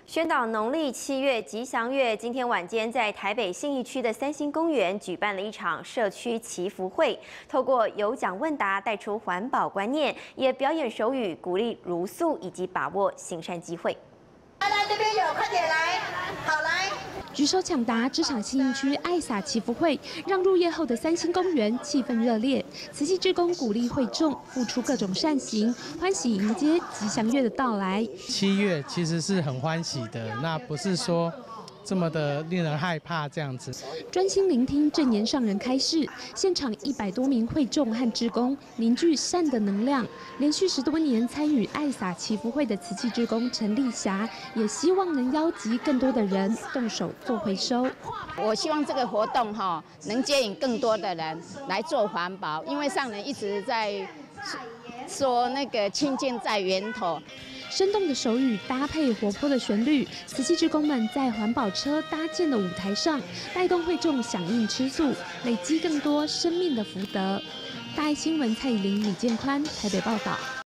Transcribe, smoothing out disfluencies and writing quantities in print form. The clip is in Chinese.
宣导农历7月吉祥月，今天晚间在台北信义区的三星公园举办了一场社区祈福会，透过有奖问答带出环保观念，也表演手语鼓励茹素以及把握行善机会。 来这边有，快点来，好来。 举手抢答，这场信义区爱撒祈福会让入夜后的三星公园气氛热烈。慈济志工鼓励会众付出各种善行，欢喜迎接吉祥月的到来。 7月其实是很欢喜的，那不是说这么的令人害怕这样子。 专心聆听正言上人开示，现场100多名会众和志工凝聚善的能量。连续10多年参与爱撒祈福会的慈济志工陈丽霞，也希望能邀集更多的人动手做回收。 我希望这个活动能接引更多的人来做环保，因为上人一直在说那个清净在源头。 生动的手语搭配活泼的旋律，慈济志工们在环保车搭建的舞台上，带动会众响应吃素，累积更多生命的福德。大爱新闻蔡依林、李建宽台北报道。